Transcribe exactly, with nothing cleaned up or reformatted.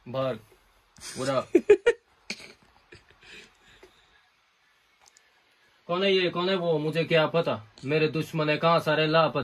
भाग पूरा। कौन है ये, कौन है वो, मुझे क्या पता। मेरे दुश्मन है कहाँ सारे लापता।